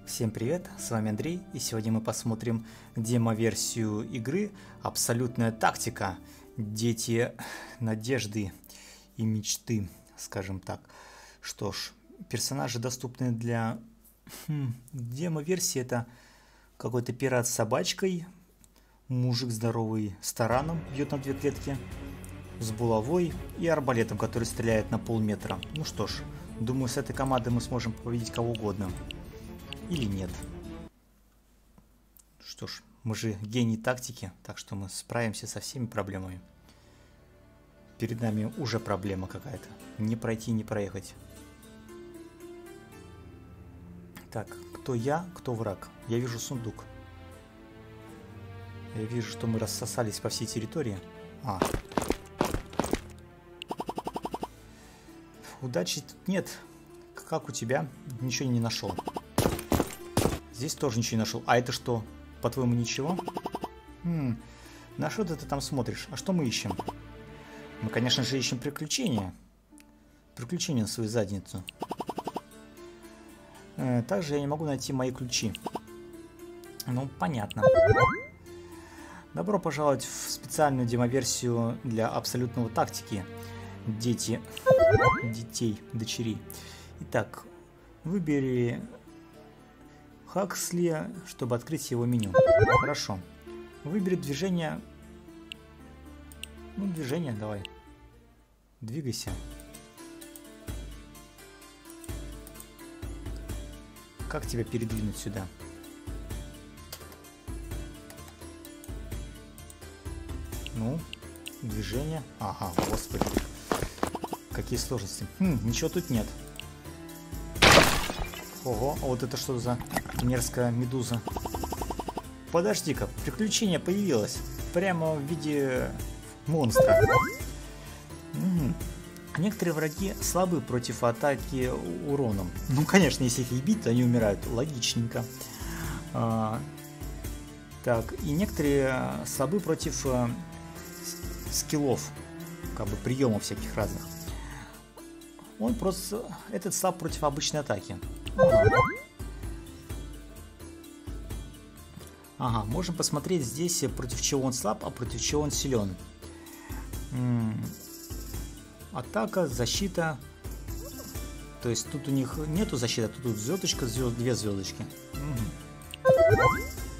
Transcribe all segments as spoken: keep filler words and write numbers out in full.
Всем привет, с вами Андрей, и сегодня мы посмотрим демо-версию игры «Абсолютная тактика. Дети надежды и мечты», скажем так. Что ж, персонажи доступны для хм, демо-версии. Это какой-то пират с собачкой, мужик здоровый с тараном, бьет на две клетки, с булавой и арбалетом, который стреляет на полметра. Ну что ж, думаю, с этой командой мы сможем победить кого угодно. Или нет. Что ж, мы же гений тактики, так что мы справимся со всеми проблемами. Перед нами уже проблема какая-то. Не пройти, не проехать. Так, кто я, кто враг? Я вижу сундук. Я вижу, что мы рассосались по всей территории. А. Удачи тут нет. Как у тебя? Ничего не нашел. Здесь тоже ничего не нашел. А это что? По-твоему, ничего? Хм, на что ты там смотришь? А что мы ищем? Мы, конечно же, ищем приключения. Приключения на свою задницу. Э, также я не могу найти мои ключи. Ну, понятно. Добро пожаловать в специальную демоверсию для абсолютного тактики. Дети. Детей, дочерей. Итак, выбери Хаксли, чтобы открыть его меню. Хорошо. Выбери движение. Ну, движение, давай. Двигайся. Как тебя передвинуть сюда? Ну, движение. Ага, господи. Какие сложности. Хм, ничего тут нет. Ого, а вот это что за мерзкая медуза? Подожди-ка, приключение появилось. Прямо в виде монстра. Угу. Некоторые враги слабы против атаки уроном. Ну, конечно, если их бить, то они умирают. Логичненько. А, так, и некоторые слабы против а, скиллов. Как бы приемов всяких разных. Он просто... Этот слаб против обычной атаки. Ага. Ага, можем посмотреть здесь, против чего он слаб, а против чего он силен. М-м. Атака, защита. То есть тут у них нету защиты, тут, тут звездочка, звезд, две звездочки. Угу.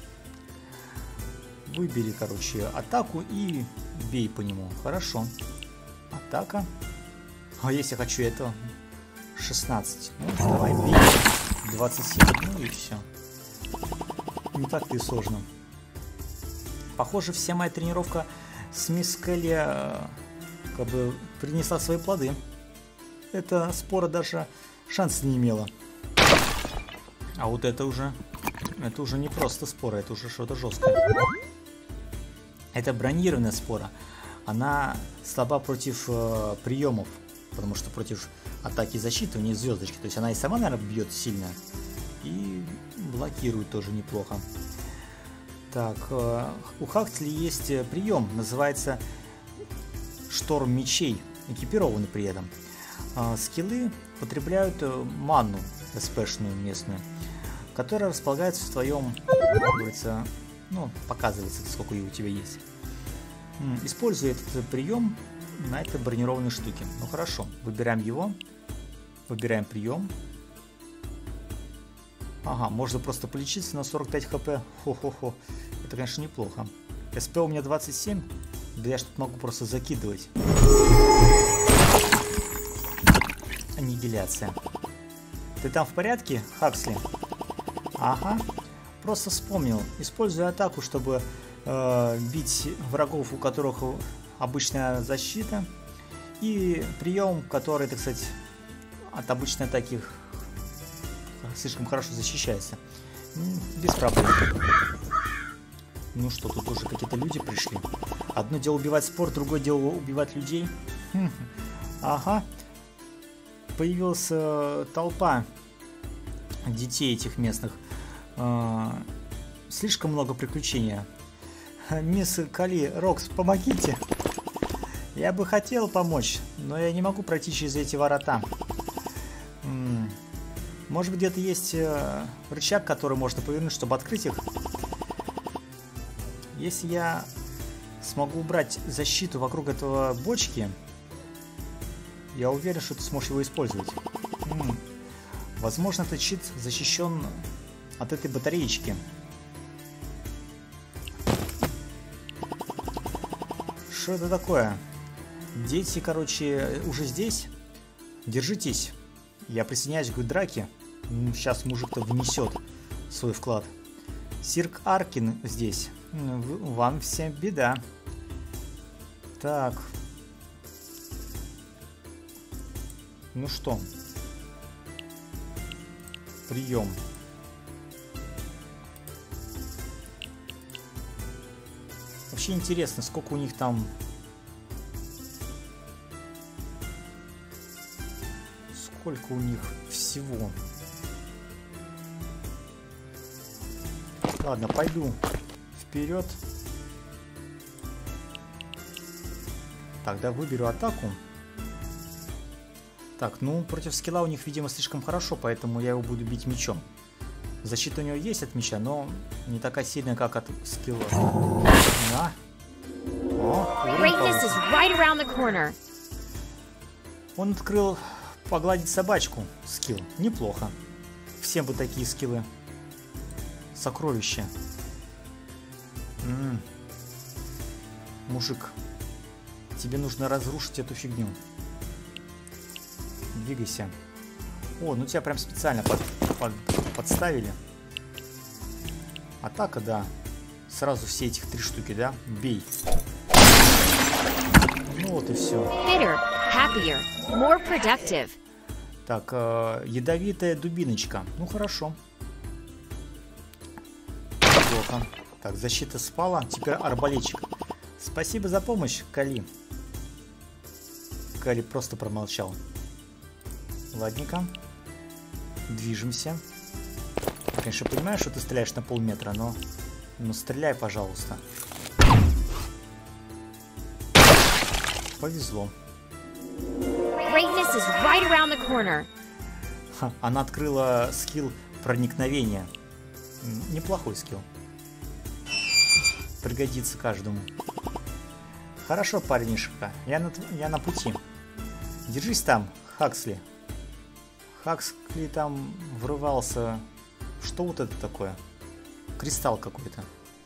Выбери, короче, атаку и бей по нему. Хорошо. Атака. А если я хочу это шестнадцать. Ну, давай бей. двадцать семь. Ну и все. Не так-то и сложно. Похоже, вся моя тренировка с мисс Келли как бы принесла свои плоды. Эта спора даже шанса не имела. А вот это уже... Это уже не просто спора, это уже что-то жесткое. Это бронированная спора. Она слаба против э, приемов. Потому что против атаки и защиты у нее звездочки. То есть она и сама, наверное, бьет сильно. И блокирует тоже неплохо. Так, э, у Хаксли есть прием. Называется Шторм мечей. Экипированный при этом. Э, скиллы потребляют манну эспешную местную. Которая располагается в твоем, как говорится, ну, показывается, сколько ее у тебя есть. Используя этот прием на этой бронированной штуке. Ну хорошо, выбираем его. Выбираем прием. Ага, можно просто полечиться на сорок пять хп. Хо-хо-хо. Это, конечно, неплохо. СП у меня двадцать семь. Да я что-то могу просто закидывать. Аннигиляция. Ты там в порядке, Хаксли? Ага. Просто вспомнил. Использую атаку, чтобы э, бить врагов, у которых обычная защита. И прием, который, так сказать, от обычной атаки слишком хорошо защищается. Без проблем. Ну что, тут уже какие-то люди пришли. Одно дело убивать спор, другое дело убивать людей. Ага. Появилась толпа детей этих местных. Слишком много приключений. Мисс Кали, Рокс, помогите. Я бы хотел помочь, но я не могу пройти через эти ворота. М-м. Может быть, где-то есть э, рычаг, который можно повернуть, чтобы открыть их. Если я смогу убрать защиту вокруг этого бочки, я уверен, что ты сможешь его использовать. М-м. Возможно, этот щит защищен от этой батареечки. Что это такое? Дети, короче, уже здесь. Держитесь. Я присоединяюсь к драке. Сейчас мужик-то внесет свой вклад. Сирк Аркин здесь. Вам всем беда. Так. Ну что? Прием. Вообще интересно, сколько у них там... Сколько у них всего. Ладно, пойду вперед. Тогда выберу атаку. Так, ну, против скилла у них, видимо, слишком хорошо, поэтому я его буду бить мечом. Защита у него есть от меча, но не такая сильная, как от скилла. На. О, right. Он открыл погладить собачку. Скилл. Неплохо. Всем бы такие скиллы. Сокровища. М-м. Мужик, тебе нужно разрушить эту фигню. Двигайся. О, ну тебя прям специально под, под, подставили. Атака, да. Сразу все этих три штуки, да? Бей. Ну вот и все. Bitter, happier, more productive. Так, э, ядовитая дубиночка. Ну хорошо. Плохо. Так, защита спала. Теперь арбалетчик. Спасибо за помощь, Кали. Кали просто промолчал. Ладненько. Движемся. Я, конечно, понимаю, что ты стреляешь на полметра, но... Ну, стреляй, пожалуйста. Повезло. Right, Ха, она открыла скилл проникновения. Неплохой скилл. Пригодится каждому. Хорошо, парнишка. Я на, я на пути. Держись там, Хаксли. Хаксли там врывался. Что вот это такое? Кристалл какой-то.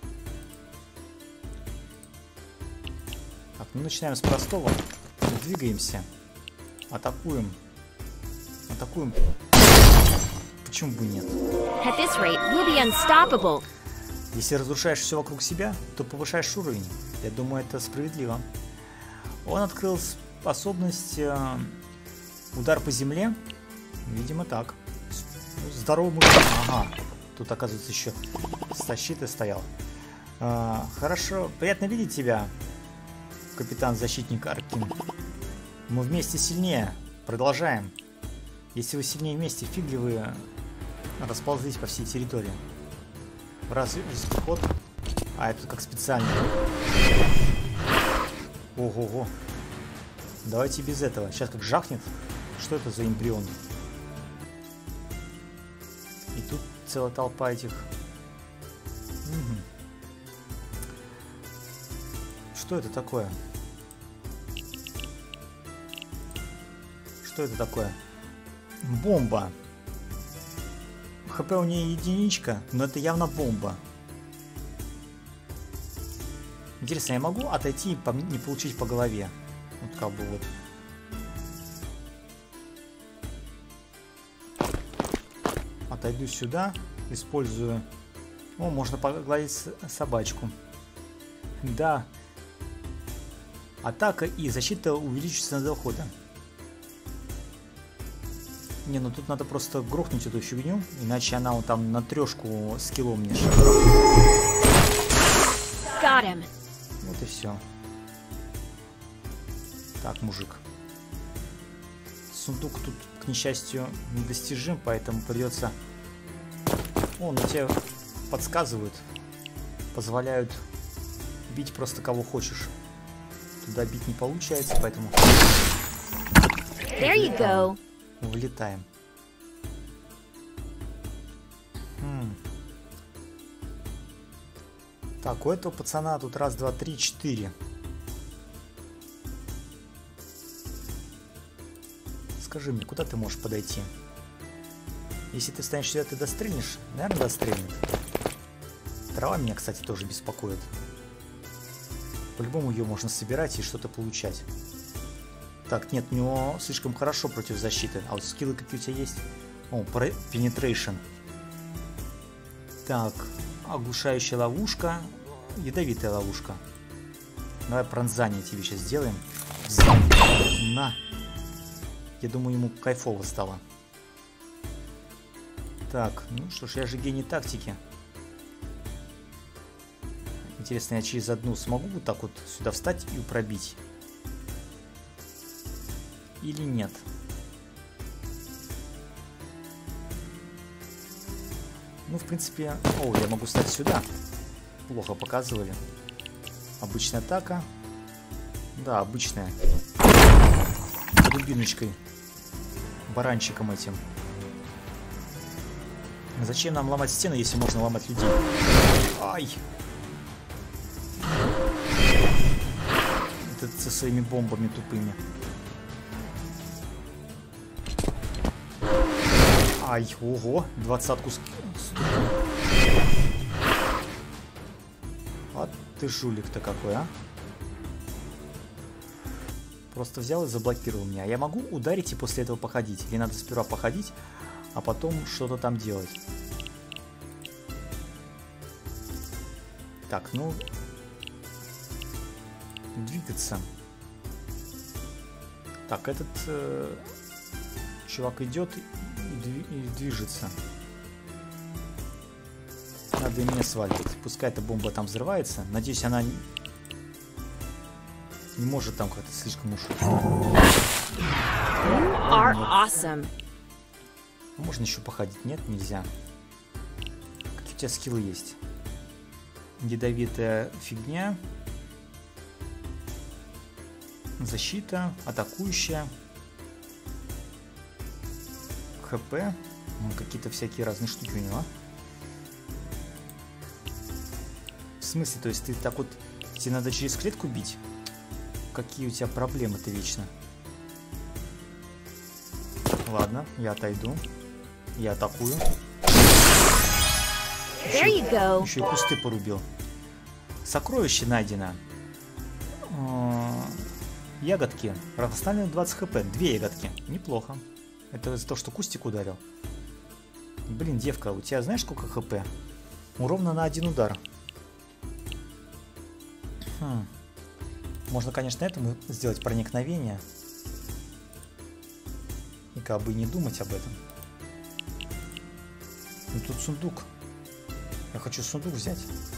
Так, ну начинаем с простого. Двигаемся. Атакуем. Атакуем. Почему бы нет? At this rate, we'll be unstoppable. Если разрушаешь все вокруг себя, то повышаешь уровень. Я думаю, это справедливо. Он открыл способность э, удар по земле. Видимо, так. Здоровый мужик. Ага. Тут, оказывается, еще с защитой стоял. А, хорошо. Приятно видеть тебя, капитан-защитник Аркин. Мы вместе сильнее. Продолжаем. Если вы сильнее вместе, фиг ли вы расползлись по всей территории. Раз ход. А, это как специально. Ого-го. Давайте без этого. Сейчас как жахнет. Что это за эмбрион? И тут целая толпа этих. Угу. Что это такое? Что это такое? Бомба. ХП у нее единичка, но это явно бомба. Интересно, я могу отойти и не получить по голове? Вот как бы вот. Отойду сюда, использую... О, можно погладить собачку. Да. Атака и защита увеличится до дохода. Не, ну тут надо просто грохнуть эту фигню, иначе она вот там на трешку скиллом мне шагает. Вот и все. Так, мужик. Сундук тут, к несчастью, недостижим, поэтому придется... О, ну тебе подсказывают. Позволяют бить просто кого хочешь. Туда бить не получается, поэтому... There you go. Вылетаем. Так, у этого пацана тут раз, два, три, четыре. Скажи мне, куда ты можешь подойти? Если ты станешь сюда, ты дострельнешь? Наверное, дострельнет. Трава меня, кстати, тоже беспокоит. По-любому ее можно собирать и что-то получать. Так, нет, у него слишком хорошо против защиты. А вот скиллы какие у тебя есть? О, penetration. Так, оглушающая ловушка. Ядовитая ловушка. Давай пронзание тебе сейчас сделаем. На. Я думаю, ему кайфово стало. Так, ну что ж, я же гений тактики. Интересно, я через одну смогу вот так вот сюда встать и пробить? Или нет? Ну, в принципе... О, я могу встать сюда. Плохо показывали. Обычная атака. Да, обычная. Дубиночкой. Баранчиком этим. Зачем нам ломать стены, если можно ломать людей? Ай! Это со своими бомбами тупыми. Ай, ого, двадцатку стукнул. А ты жулик-то какой, а? Просто взял и заблокировал меня. Я могу ударить и после этого походить? Или надо сперва походить, а потом что-то там делать? Так, ну... Двигаться. Так, этот э, чувак идет и, дви и движется. Надо и мне сваливать. Пускай эта бомба там взрывается. Надеюсь, она не, не может там как-то слишком уж... Awesome. Можно еще походить? Нет, нельзя. Какие у тебя скиллы есть? Ядовитая фигня. Защита, атакующая. ХП. Ну, какие-то всякие разные штуки у него. В смысле, то есть ты так вот... Тебе надо через клетку бить? Какие у тебя проблемы-то вечно? Ладно, я отойду. Я атакую. There you go. Еще и кусты порубил. Сокровище найдено. Ягодки. Восстанавливаем двадцать хп. Две ягодки. Неплохо. Это из-за того, что кустик ударил. Блин, девка, у тебя знаешь сколько хп? Ровно на один удар. Хм. Можно, конечно, этому сделать проникновение. И как бы не думать об этом. Но тут сундук. Я хочу сундук взять.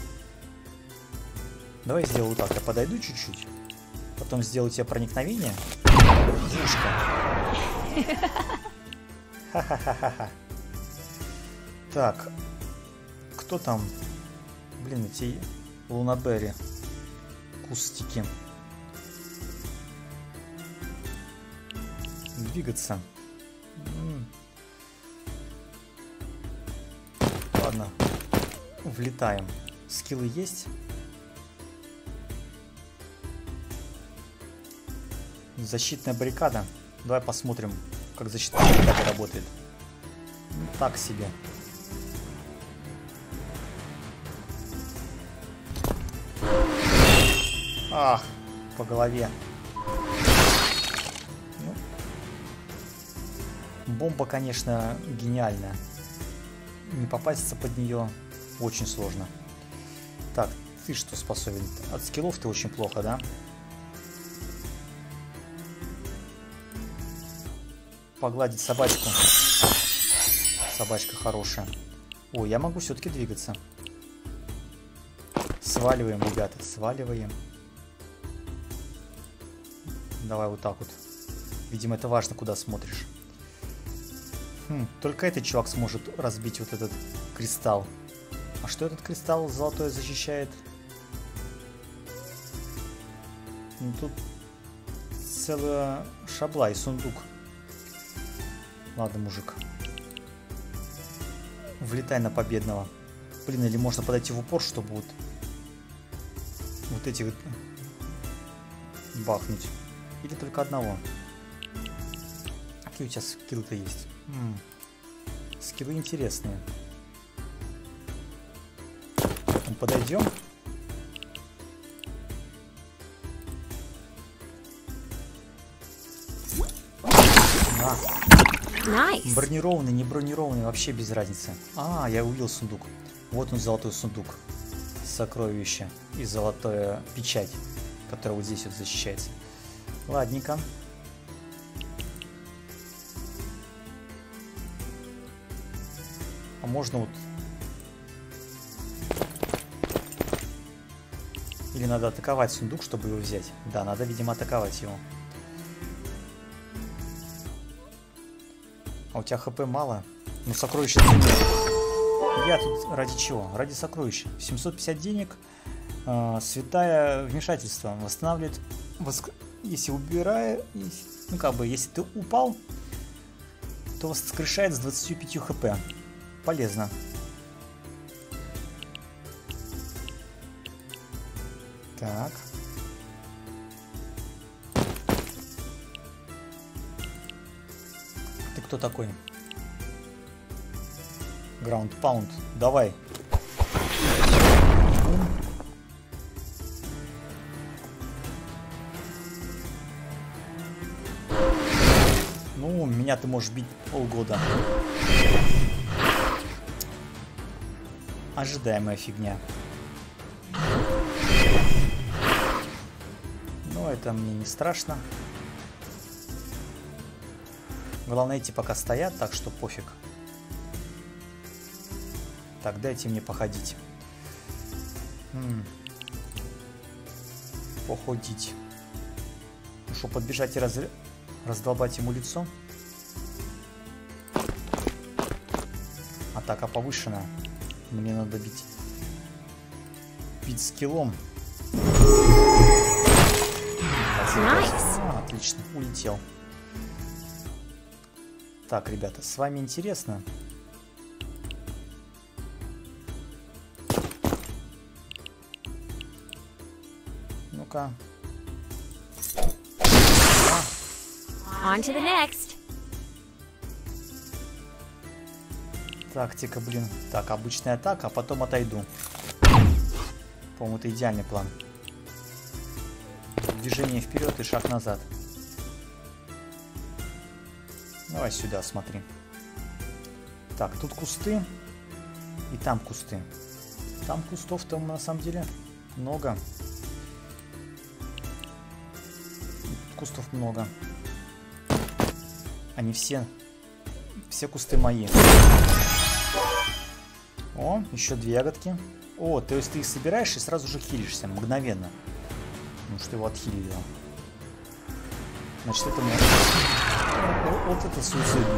Давай я сделаю вот так. Я подойду чуть-чуть. Потом сделаю тебе проникновение. Ха-ха-ха-ха. Так. Кто там? Блин, эти лунаберри. Кустики. Двигаться. М-м. Ладно. Влетаем. Скиллы есть? Защитная баррикада. Давай посмотрим, как защитная баррикада работает. Ну, так себе. Ах, по голове. Ну, бомба, конечно, гениальная. Не попасться под нее очень сложно. Так, ты что способен? От скиллов ты очень плохо, да? Погладить собачку. Собачка хорошая. О, я могу все-таки двигаться. Сваливаем, ребята, сваливаем. Давай вот так вот. Видимо, это важно, куда смотришь. Хм, только этот чувак сможет разбить вот этот кристалл. А что этот кристалл золотой защищает? Ну, тут целая шабла и сундук. Ладно, мужик. Влетай на победного. Блин, или можно подойти в упор, чтобы вот вот этих бахнуть. Или только одного. Какие у тебя скиллы-то есть? М-м. Скиллы интересные. Подойдем. На. Nice. Бронированный, не бронированный, вообще без разницы. А, я увидел сундук. Вот он, золотой сундук. Сокровище и золотая печать, которая вот здесь вот защищается. Ладненько. А можно вот... Или надо атаковать сундук, чтобы его взять? Да, надо, видимо, атаковать его. А у тебя хп мало? Ну, сокровища ценят. Я тут ради чего? Ради сокровища. семьсот пятьдесят денег. Э, святая вмешательство. Восстанавливает... Воск... Если убирая... Ну, как бы, если ты упал, то воскрешает с двадцатью пятью хп. Полезно. Так. Ты кто такой? Ground Pound. Давай. Ну, меня ты можешь бить полгода. Ожидаемая фигня. Но это мне не страшно. Главное, эти пока стоят, так что пофиг. Так, дайте мне походить. М-м. Походить. Ну что, подбежать и раз... раздолбать ему лицо? Атака повышенная. Мне надо бить. Бить скиллом. Nice. А, отлично, улетел. Так, ребята, с вами интересно. Ну-ка. On to the next. Тактика, блин. Так, обычная атака, а потом отойду. По-моему, это идеальный план. Движение вперед и шаг назад. Давай сюда, смотри. Так, тут кусты. И там кусты. Там кустов-то на самом деле много. И тут кустов много. Они все... Все кусты мои. О, еще две ягодки. О, то есть ты их собираешь и сразу же хилишься, мгновенно. Ну, что его отхилили. Значит, это мне... Вот это суицидник.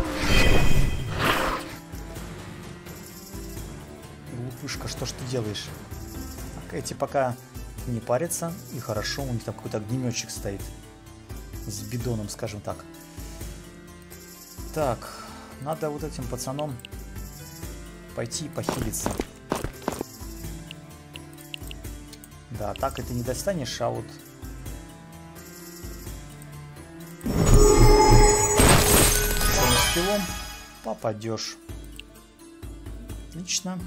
Глупышка, что ж ты делаешь? Так, эти пока не парятся. И хорошо, у них там какой-то огнеметчик стоит. С бидоном, скажем так. Так, надо вот этим пацанам пойти и похилиться. Да, так это не достанешь, а вот... Скиллом попадешь. Отлично.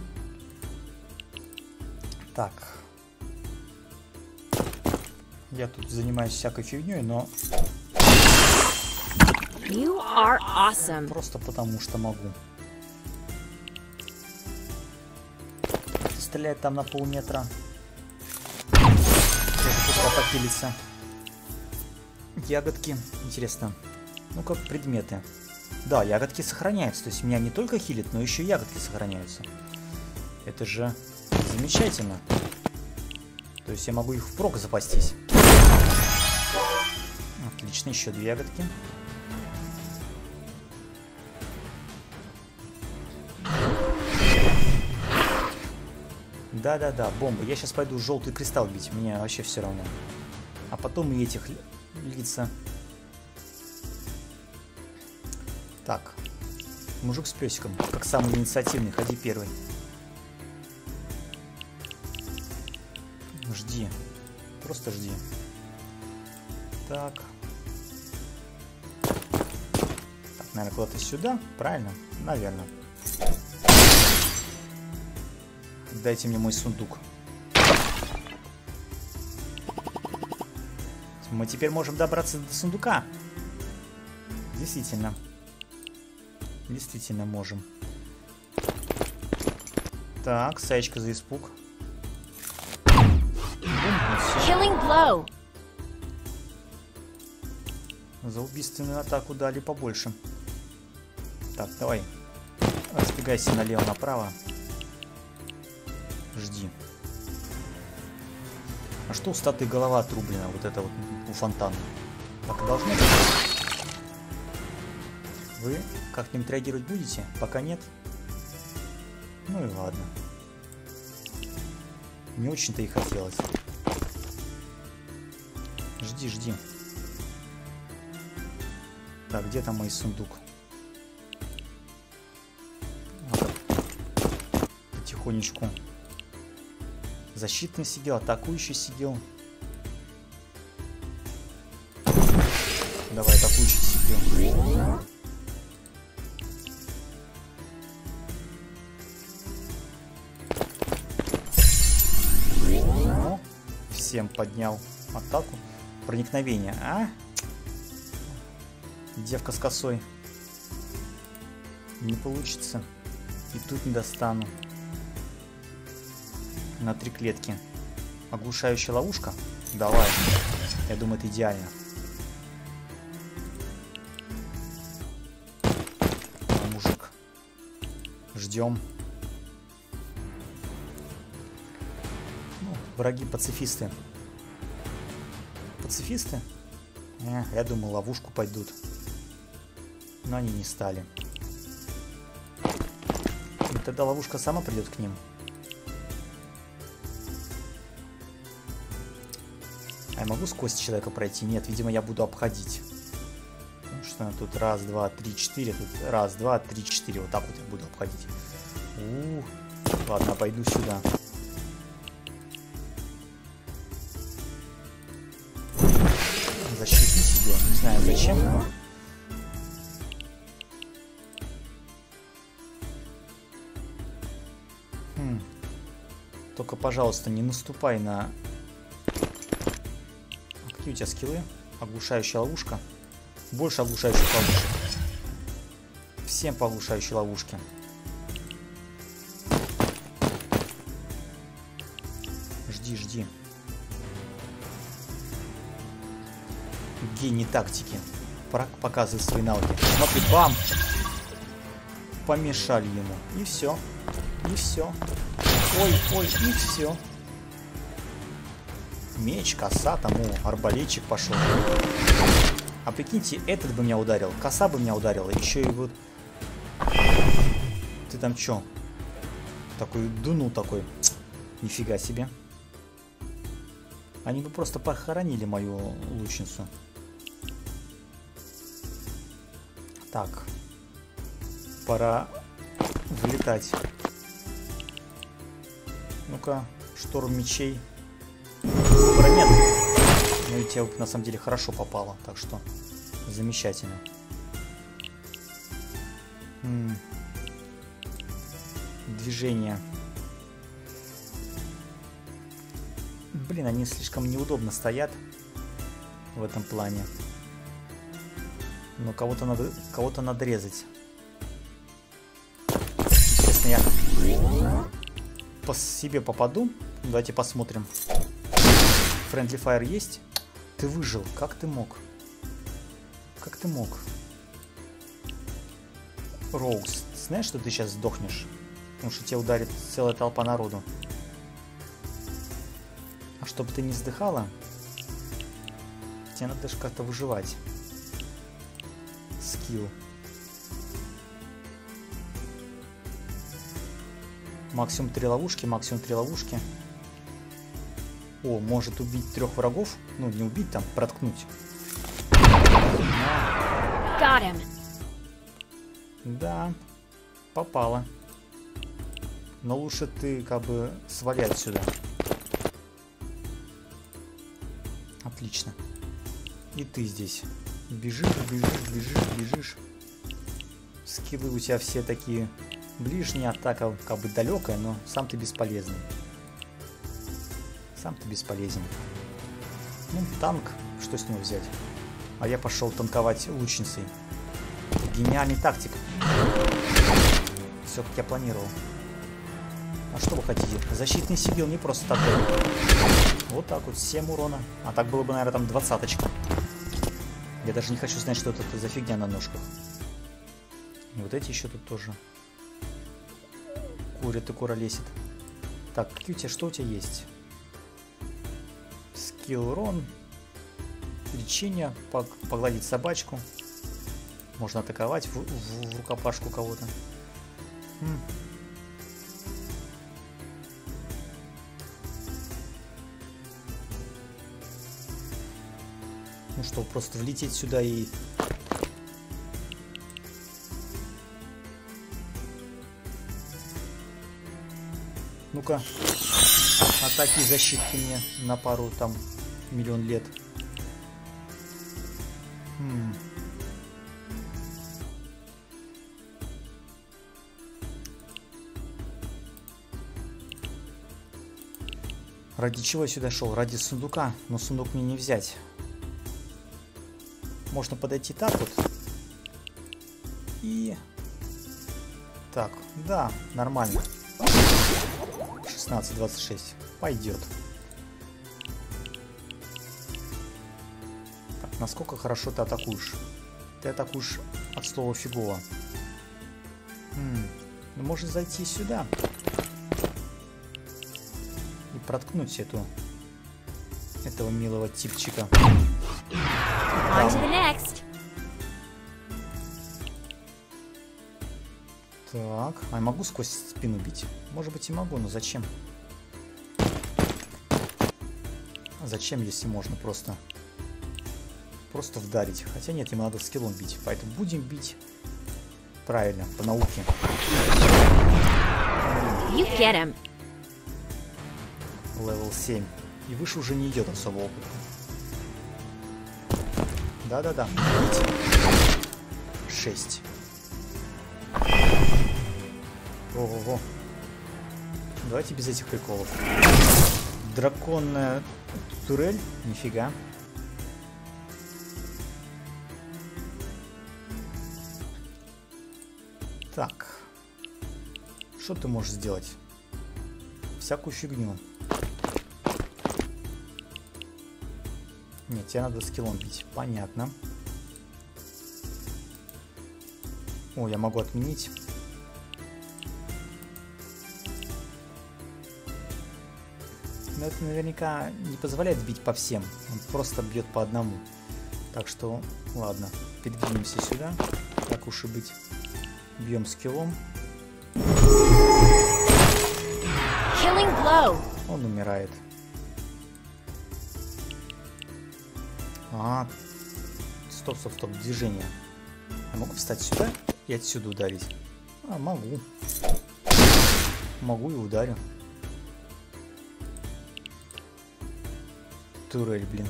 Так. Я тут занимаюсь всякой фигней, но... You are awesome. Просто потому что могу. Стреляет там на полметра. Пускай попилится. Ягодки. Интересно. Ну как предметы. Да, ягодки сохраняются. То есть меня не только хилит, но еще ягодки сохраняются. Это же замечательно. То есть я могу их впрок запастись. Отлично, еще две ягодки. Да-да-да, бомба. Я сейчас пойду желтый кристалл бить. Мне вообще все равно. А потом и этих лица. Так. Мужик с песиком. Как самый инициативный. Ходи первый. Жди. Просто жди. Так. Так, наверное, куда-то сюда. Правильно? Наверное. Дайте мне мой сундук. Мы теперь можем добраться до сундука. Действительно. Действительно можем. Так, саечка за испуг. Killing blow. За убийственную атаку дали побольше. Так, давай. Разбегайся налево-направо. Жди. А что у статуи голова отрублена? Вот это вот у фонтана. Так и должно быть. Вы как-нибудь реагировать будете? Пока нет. Ну и ладно. Не очень-то и хотелось. Жди, жди. Так, где там мой сундук? Надо потихонечку. Защитный сидел, атакующий сидел. Давай, атакующий сидел. Ну, всем поднял атаку. Проникновение, а? Девка с косой. Не получится. И тут не достану. На три клетки. Оглушающая ловушка? Давай. Я думаю, это идеально. А, мужик. Ждем. Ну, враги пацифисты. Пацифисты? Э, я думал, ловушку пойдут. Но они не стали. И тогда ловушка сама придет к ним. А я могу сквозь человека пройти? Нет, видимо, я буду обходить. Ну, что тут раз, два, три, четыре. Тут раз, два, три, четыре. Вот так вот я буду обходить. У-у-у. Ладно, пойду сюда. Защитник сидел. Не знаю зачем. Хм. Только, пожалуйста, не наступай на... Какие у тебя скиллы? Оглушающая ловушка. Больше оглушающих ловушек. Всем по оглушающей ловушке. Жди, жди. Гений тактики. Пора показывать свои навыки. Смотри, бам! Помешали ему. И все. И все. Ой, ой, и все. Меч, коса, тому арбалетчик пошел. А прикиньте, этот бы меня ударил, коса бы меня ударила, еще и вот... Ты там чё? Такой дунул такой. Нифига себе. Они бы просто похоронили мою лучницу. Так. Пора вылетать. Ну-ка, шторм мечей. Нет. Ну и тебе на самом деле хорошо попало, так что замечательно. М-м. Движение. Блин, они слишком неудобно стоят в этом плане. Но кого-то надо, кого-то надо резать. Честно, я по себе попаду. Давайте посмотрим. Friendly Fire есть? Ты выжил. Как ты мог? Как ты мог? Роуз, знаешь, что ты сейчас сдохнешь? Потому что тебя ударит целая толпа народу. А чтобы ты не сдыхала, тебе надо же как-то выживать. Скилл. Максимум три ловушки, максимум три ловушки. О, может убить трех врагов? Ну, не убить, там, проткнуть. Got him. Да, попало. Но лучше ты, как бы, свали отсюда. Отлично. И ты здесь. Бежишь, бежишь, бежишь, бежишь. Скиллы у тебя все такие ближние, атака как бы далекая, но сам ты бесполезный. Сам ты бесполезен. Ну, танк, что с него взять? А я пошел танковать лучницей. Гениальный тактик. Все, как я планировал. А что вы хотите? Защитный сигил не просто такой. Вот так вот, семь урона. А так было бы, наверное, там двадцаточка. Я даже не хочу знать, что это за фигня на ножках. И вот эти еще тут тоже. Курят и куролесит. Так, какие у тебя, что у тебя есть? Скилл рон. Лечение. Погладить собачку. Можно атаковать в, в, в рукопашку кого-то. Хм. Ну что, просто влететь сюда и... Ну-ка. Атаки и защитки мне на пару там миллион лет. Хм. Ради чего я сюда шел? Ради сундука. Но сундук мне не взять. Можно подойти так вот. И... Так, да, нормально. шестнадцать двадцать шесть. Пойдет. Так, насколько хорошо ты атакуешь? Ты атакуешь от слова фигово. Хм, ну, можно зайти сюда. И проткнуть эту... этого милого типчика. On to the next. Так, а я могу сквозь спину бить? Может быть и могу, но зачем? Зачем, если можно просто просто вдарить? Хотя нет, ему надо скиллом бить, поэтому будем бить правильно, по науке. You get him. Левел семь. И выше уже не идет особо опыт. Да-да-да. шесть. Ого-го. Давайте без этих приколов. Драконная турель? Нифига. Так. Что ты можешь сделать? Всякую фигню. Нет, тебе надо скиллом бить. Понятно. О, я могу отменить. Но это наверняка не позволяет бить по всем. Он просто бьет по одному. Так что, ладно. Передвинемся сюда. Так уж и быть. Бьем скиллом. Killing blow. Он умирает. А, стоп, стоп, стоп, движение. Я могу встать сюда и отсюда ударить? А, могу. Могу и ударю. Турель, блин.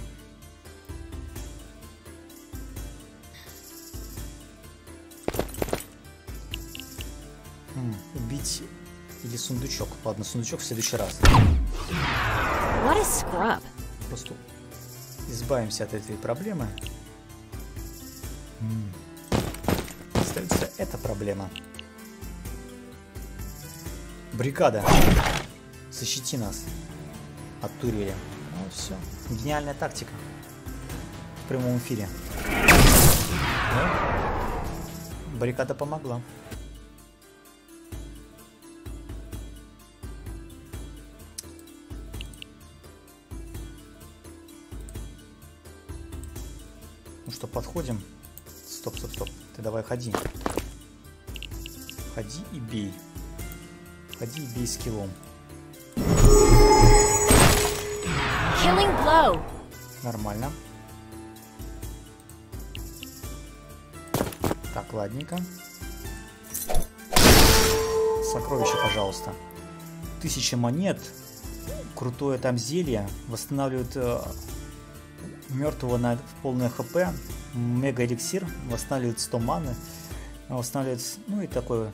Хм, убить или сундучок? Ладно, сундучок в следующий раз. What a scrub. Просто избавимся от этой проблемы. М. Остается эта проблема. Бригада, защити нас от турели. Ну все, гениальная тактика в прямом эфире. Ну, баррикада помогла. Ну что, подходим. Стоп, стоп, стоп. Ты давай ходи. Ходи и бей. Ходи и бей скиллом. Killing blow. Нормально. Так, ладненько. Сокровище, пожалуйста. Тысяча монет. Крутое там зелье. Восстанавливает э, Мертвого на полное хп. Мега эликсир. Восстанавливает сто маны. Восстанавливает, ну и такое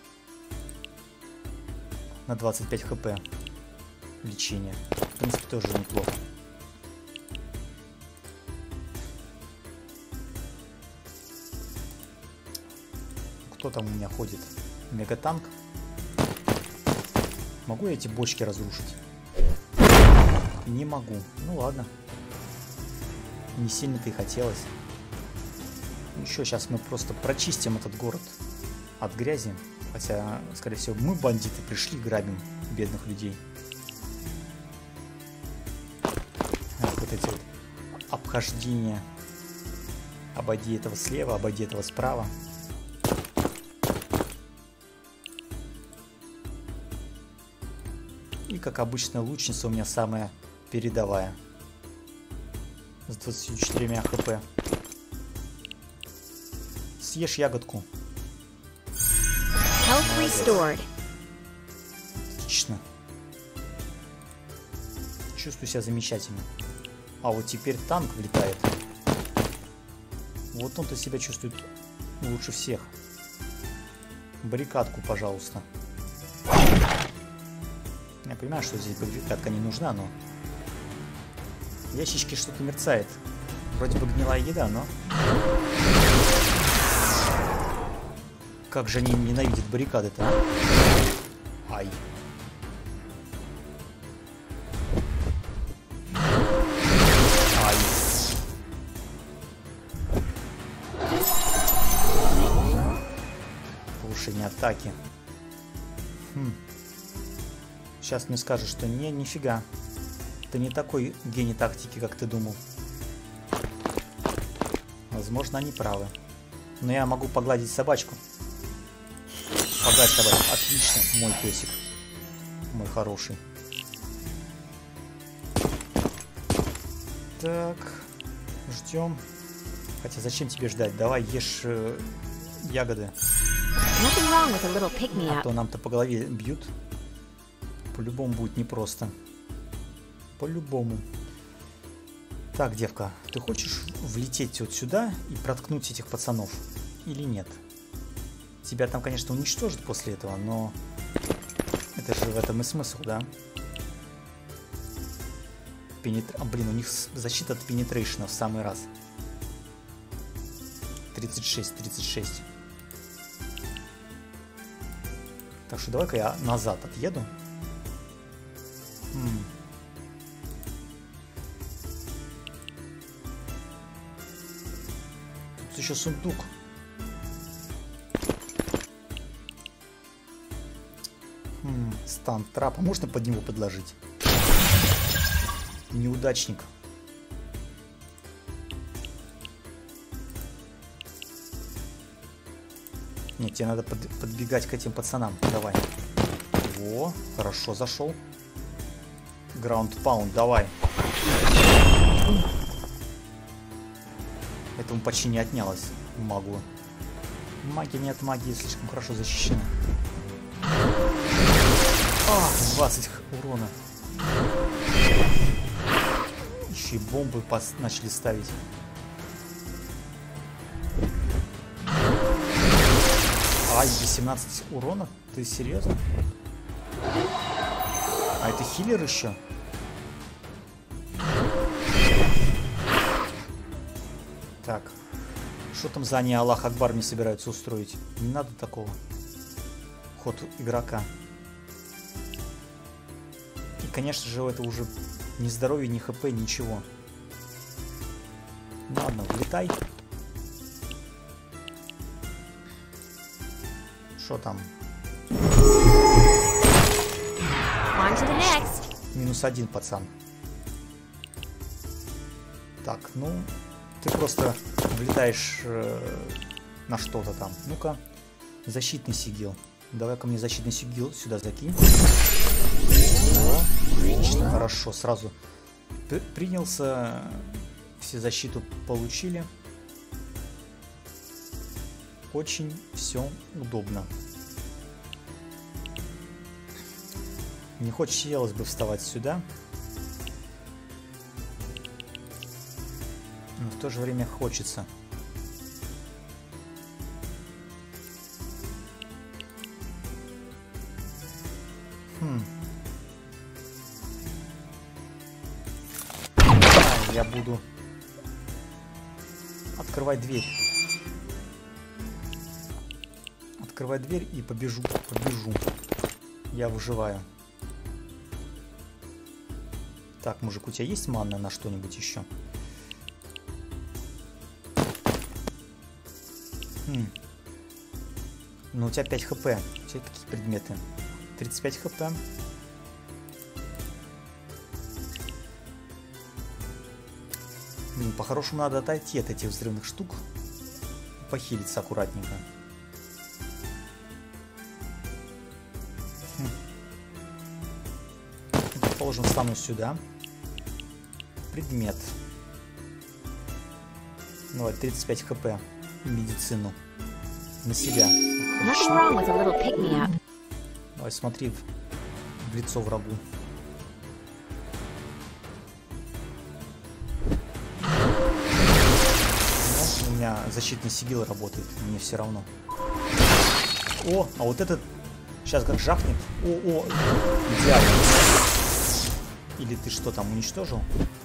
на двадцать пять хп лечение. В принципе, тоже неплохо. Кто там у меня ходит? Мегатанк. Могу я эти бочки разрушить? Не могу. Ну ладно. Не сильно-то и хотелось. Еще сейчас мы просто прочистим этот город от грязи. Хотя, скорее всего, мы, бандиты, пришли, грабим бедных людей. Ах, вот эти вот обхождения. Обойди этого слева, обойди этого справа. И, как обычно, лучница у меня самая передовая. С двадцатью четырёмя хп. Съешь ягодку. Health restored. Отлично. Чувствую себя замечательно. А вот теперь танк влетает. Вот он-то себя чувствует лучше всех. Баррикадку, пожалуйста. Я понимаю, что здесь баррикадка не нужна, но... В ящичке что-то мерцает. Вроде бы гнилая еда, но... Как же они ненавидят баррикады-то, а? Ай. Ай. Повышение атаки. Хм. Сейчас мне скажут, что не, нифига. Ты не такой гений тактики, как ты думал. Возможно, они правы. Но я могу погладить собачку. Погладь собачку. Отлично, мой песик. Мой хороший. Так. Ждем. Хотя зачем тебе ждать? Давай ешь э, ягоды. А то нам-то по голове бьют. По-любому будет непросто. По-любому. Так, девка, ты хочешь влететь вот сюда и проткнуть этих пацанов? Или нет? Тебя там, конечно, уничтожат после этого, но... Это же в этом и смысл, да? Пенетр... А, блин, у них защита от пенетрейшена в самый раз. тридцать шесть, тридцать шесть. Так что давай-ка я назад отъеду. М-м. Тут еще сундук. Хм, стан трапа. Можно под него подложить? Неудачник. Нет, тебе надо под, подбегать к этим пацанам. Давай. Во, хорошо зашел. Граунд паунд, давай. Этому почти не отнялось магу. Магия не от магии, слишком хорошо защищена. А, двадцать урона. Еще и бомбы начали ставить. Ай, восемнадцать урона? Ты серьезно? А это хилер еще? Так. Что там за они Аллах Акбар мне собираются устроить? Не надо такого. Ход игрока. И, конечно же, это уже ни здоровья, ни хп, ничего. Ладно, влетай. Что там? Минус один, пацан. Так, ну, ты просто влетаешь э, на что-то там. Ну-ка, защитный сигил. Давай-ка мне защитный сигил сюда закинь. О, отлично, хорошо, сразу принялся. Все защиту получили. Очень все удобно. Не хотелось бы вставать сюда. в то же время хочется. Хм. А, я буду открывать дверь. Открывать дверь и побежу, побежу. Я выживаю. Так, мужик, у тебя есть манна на что-нибудь еще? Хм. Ну, у тебя пять хп. У тебя какие предметы? тридцать пять хп. Блин, по-хорошему надо отойти от этих взрывных штук. Похилиться аккуратненько. Хм. Предположим, встану сюда. Предмет. Давай, тридцать пять хп. Медицину. На себя. Nothing wrong with a little pick-me-up. Давай, смотри в, в лицо врагу. Ну, у меня защитный сигил работает, мне все равно. О, а вот этот сейчас как жахнет. О, о, идеально. Или ты что там уничтожил?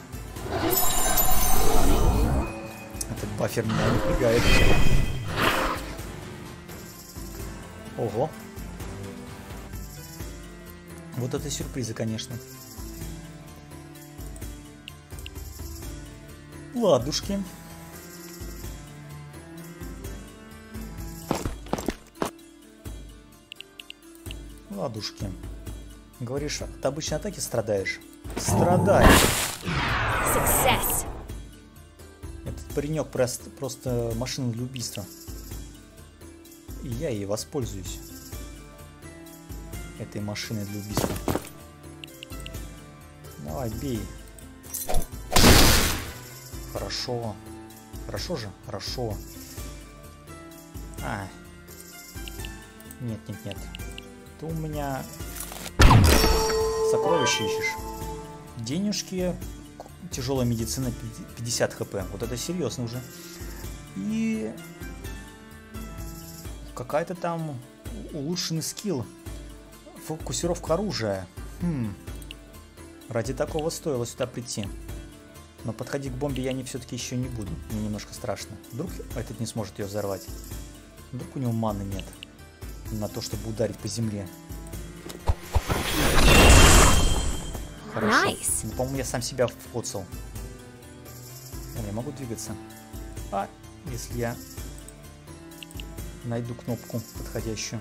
Этот бафер меня напрягает. Ого. Вот это сюрпризы, конечно. Ладушки. Ладушки. Говоришь, от обычной атаки страдаешь? Страдай. Success. Этот паренек просто, просто машина для убийства. И я ей воспользуюсь. Этой машиной для убийства. Давай, бей. Хорошо. Хорошо же? Хорошо. А. Нет, нет, нет. Ты у меня сокровища ищешь. Денежки. Тяжелая медицина пятьдесят хп. Вот это серьезно уже. И какая-то там улучшенный скилл. Фокусировка оружия. Хм. Ради такого стоило сюда прийти. Но подходить к бомбе я не все-таки еще не буду. Мне немножко страшно. Вдруг этот не сможет ее взорвать. Вдруг у него маны нет на то, чтобы ударить по земле. Хорошо. Nice. Ну, по-моему, я сам себя вкоцал. Я могу двигаться. А если я найду кнопку подходящую?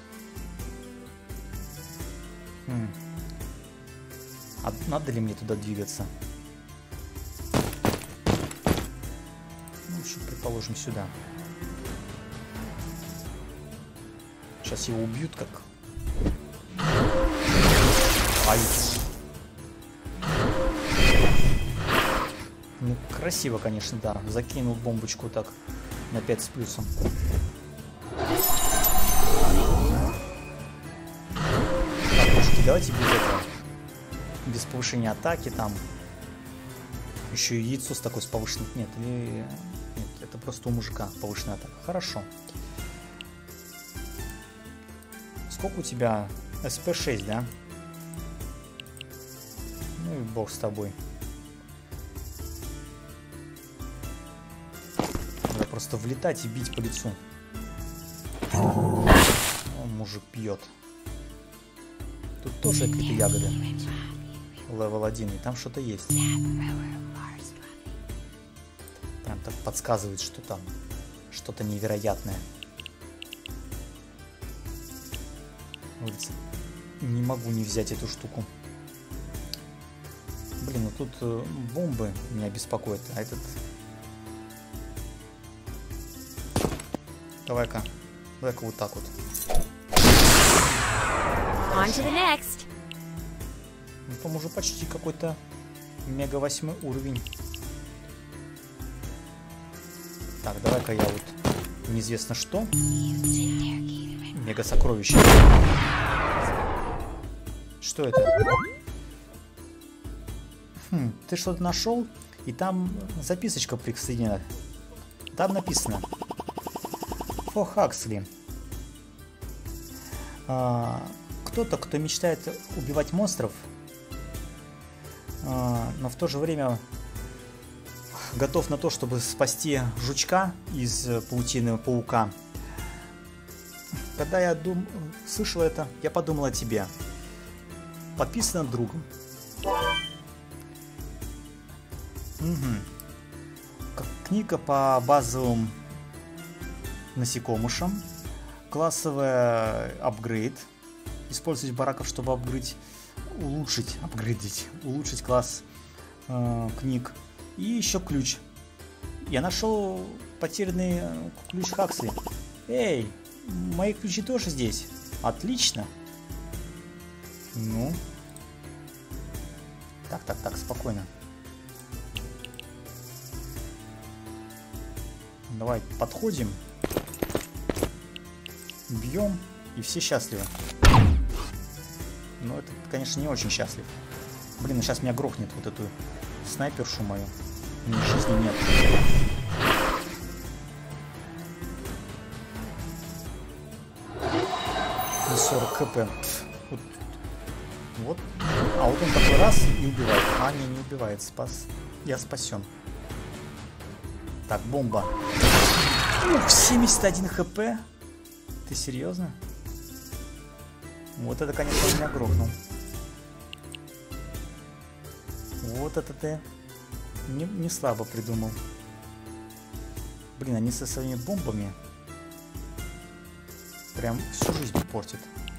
Хм. А надо ли мне туда двигаться? Ну, еще, предположим, сюда. Сейчас его убьют как... Ай. Ну, красиво, конечно, да. Закинул бомбочку так на пять с плюсом. Давайте без этого. Без повышения атаки там. Еще и яйцо с такой с повышенной. Нет, или... Нет, это просто у мужика повышенная атака. Хорошо. Сколько у тебя? эс пэ шесть, да? Ну и бог с тобой. Надо просто влетать и бить по лицу. О, мужик пьет. Тут тоже какие-то ягоды. Левел один, и там что-то есть. Прям так подсказывает, что там что-то невероятное. Улица. Не могу не взять эту штуку. Блин, ну тут э, бомбы меня беспокоят, а этот... Давай-ка, давай-ка вот так вот. On to the next. Ну, там уже почти какой-то мега восьмой уровень. Так, давай-ка я вот неизвестно что. Мега сокровище. Что это? Хм, ты что-то нашел? И там записочка присоединена. Там написано: For Huxley. А, кто-то, кто мечтает убивать монстров, а, но в то же время готов на то, чтобы спасти жучка из паутины паука. Когда я дум... слышал это, я подумал о тебе. Подписано другом. Угу. Книга по базовым насекомышам. Классовый апгрейд. Использовать бараков, чтобы апгрейдить, улучшить, апгрейдить, улучшить класс э, книг. И еще ключ. Я нашел потерянный ключ Хаксли. Эй, мои ключи тоже здесь. Отлично. Ну. Так, так, так, спокойно. Давай подходим. Бьем. И все счастливы. Но это, конечно, не очень счастлив. Блин, а сейчас меня грохнет вот эту снайпершу мою. У меня жизни нет. И сорок хп. Вот. Вот. А вот он такой раз и убивает. А, не, не убивает. Спас. Я спасен. Так, бомба. Ух, семьдесят один хп. Ты серьезно? Вот это, конечно, меня грохнул. Вот это ты не, не слабо придумал. Блин, они со своими бомбами прям всю жизнь портят.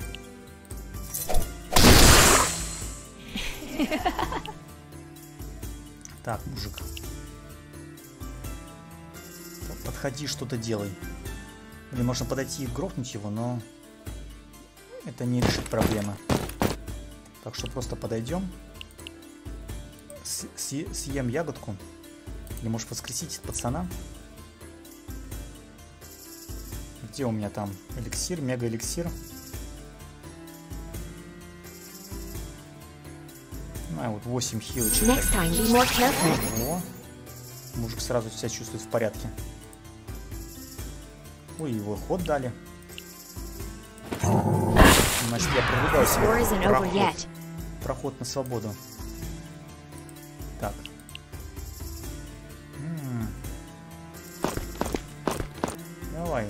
Так, мужик. Подходи, что-то делай. Блин, можно подойти и грохнуть его, но это не решит проблемы. Так что просто подойдем. С -с съем ягодку. Или можешь воскресить пацана. Где у меня там эликсир, мега эликсир? А, вот восемь хилочек. Ого. Мужик сразу себя чувствует в порядке. Ой, его ход дали. Значит, я прорубаю себе проход. Проход на свободу. Так. М-м. Давай.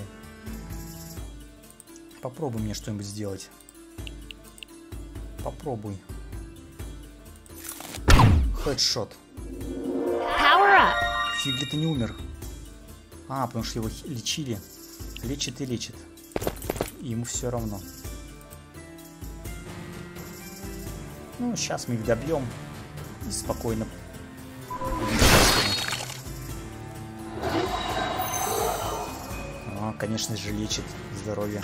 Попробуй мне что-нибудь сделать. Попробуй. Хедшот. Фиг ли ты не умер? А, потому что его лечили. Лечит и лечит. И ему все равно. Ну, сейчас мы их добьем. И спокойно. А, конечно же, лечит здоровье.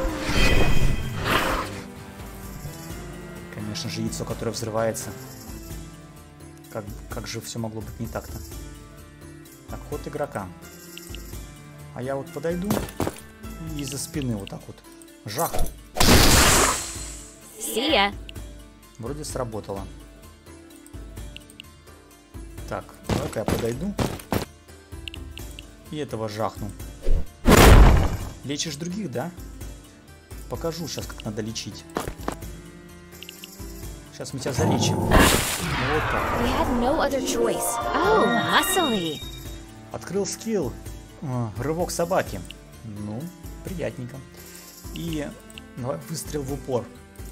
Конечно же, яйцо, которое взрывается. Как, как же все могло быть не так-то? Так, ход игрока. А я вот подойду и из-за спины вот так вот. Жах. See ya. Вроде сработало. Так, давай-ка я подойду. И этого жахну. Лечишь других, да? Покажу сейчас, как надо лечить. Сейчас мы тебя залечим. Вот так. We had no other choice. Oh, muscly. Открыл скилл. Рывок собаки. Ну, приятненько. И давай выстрел в упор.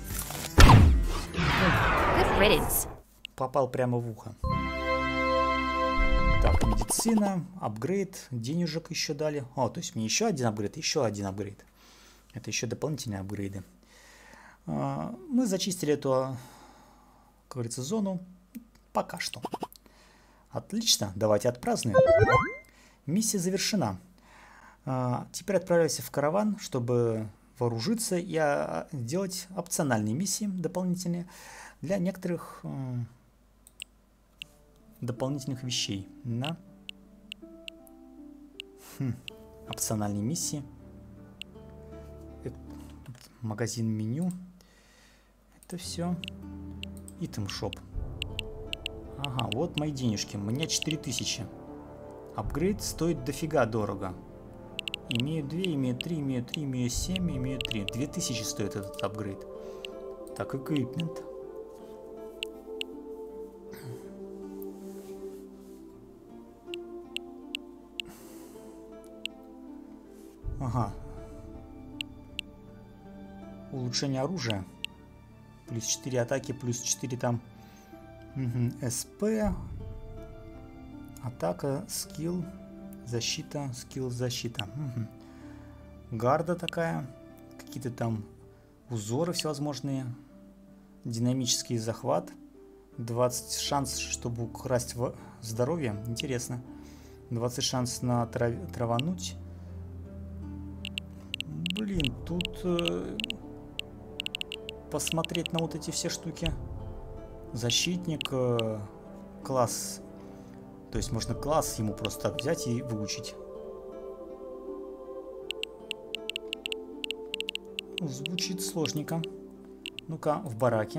Good riddance. Попал прямо в ухо. Так, медицина, апгрейд, денежек еще дали. О, то есть мне еще один апгрейд, еще один апгрейд. Это еще дополнительные апгрейды. Мы зачистили эту, как говорится, зону пока что. Отлично, давайте отпразднуем. Миссия завершена. Теперь отправляйся в караван, чтобы вооружиться и сделать опциональные миссии дополнительные для некоторых дополнительных вещей. На хм. Опциональные миссии. Магазин меню. Это все. Item Shop. Ага, вот мои денежки. У меня четыре тысячи. Апгрейд стоит дофига дорого. Имею две, имею три, имею три, имею семь, имею три. две тысячи стоит этот апгрейд. Так, эквипмент. Ага. Улучшение оружия. Плюс четыре атаки, плюс четыре там. Угу. СП. Атака, скилл, защита, скилл, защита. Угу. Гарда такая. Какие-то там узоры всевозможные. Динамический захват. двадцать шанс, чтобы украсть здоровье. Интересно. двадцать шанс на трав... травануть. Блин, тут э, посмотреть на вот эти все штуки. Защитник, э, класс. То есть можно класс ему просто так взять и выучить. Звучит сложненько. Ну-ка, в бараке.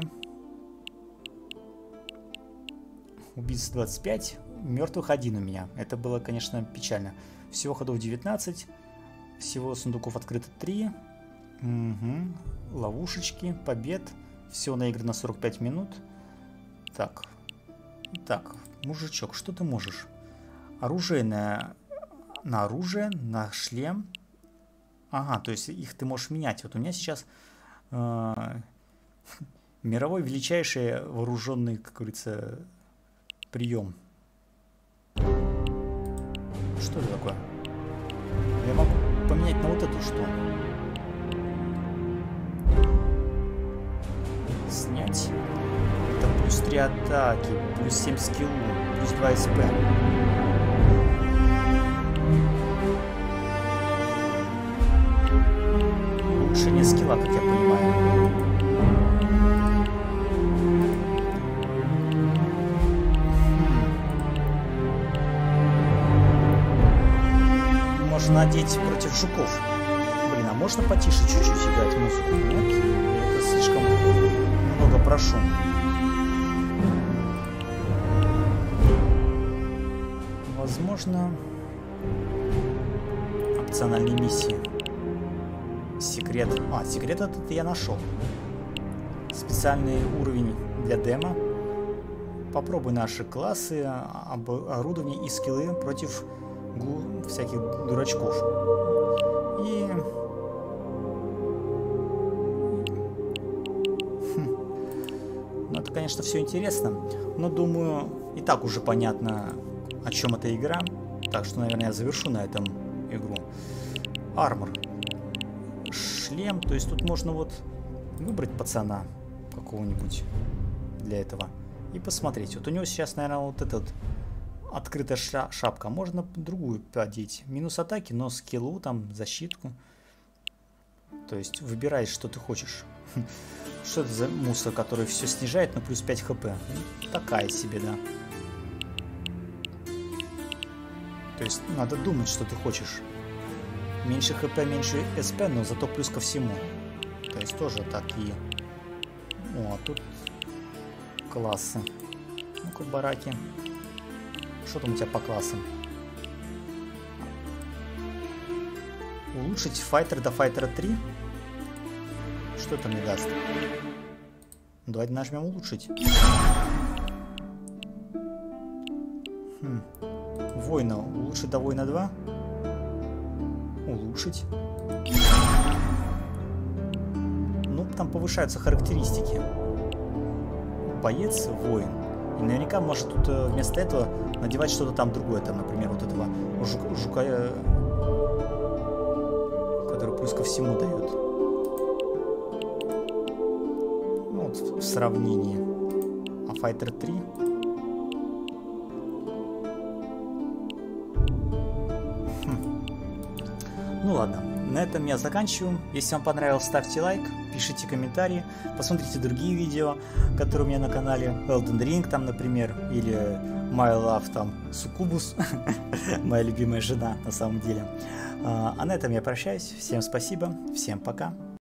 Убийц двадцать пять, мертвых один у меня. Это было, конечно, печально. Всего ходов девятнадцать. Всего сундуков открыто три. Угу. Ловушечки, побед. Все наиграно сорок пять минут. Так. Так, мужичок, что ты можешь? Оружие на, на оружие, на шлем. Ага, то есть их ты можешь менять. Вот у меня сейчас э, мировой величайший вооруженный, как говорится, прием. Что это такое? Я могу поменять на вот эту что? Снять. Это плюс три атаки, плюс семь скиллу, плюс два СП. Улучшение скилла, как я понимаю. Можно надеть против жуков. Блин, а можно потише чуть-чуть играть музыку? Нет? Это слишком много прошу. Возможно, опциональные миссии. Секрет. А, секрет этот я нашел. Специальный уровень для демо. Попробуй наши классы, оборудование и скиллы против всяких дурачков. И... Хм. Ну, это, конечно, все интересно. Но, думаю, и так уже понятно, о чем эта игра. Так что, наверное, я завершу на этом игру. Армор. Шлем. То есть тут можно вот выбрать пацана какого-нибудь для этого. И посмотреть. Вот у него сейчас, наверное, вот этот... Открытая шапка. Можно другую одеть. Минус атаки, но скиллу, там, защитку. То есть выбираешь, что ты хочешь. Что это за мусор, который все снижает на плюс пять хп? Такая себе, да. То есть надо думать, что ты хочешь. Меньше хп, меньше СП, но зато плюс ко всему. То есть тоже такие. О, тут классы. Ну-ка, бараки. Что там у тебя по классам? Улучшить файтер до файтера три? Что это мне даст? Давайте нажмем улучшить. Хм. Воина. Улучшить до воина два. Улучшить. Ну, там повышаются характеристики. Боец, воин. И наверняка может тут вместо этого надевать что-то там другое. Там, например, вот этого жука, жука который плюс ко всему дает. Ну, вот в сравнении. А Fighter три. Хм. Ну ладно. На этом я заканчиваю. Если вам понравилось, ставьте лайк, пишите комментарии, посмотрите другие видео, которые у меня на канале. Elden Ring там, например, или My Love там Суккубус, моя любимая жена на самом деле. А на этом я прощаюсь. Всем спасибо, всем пока.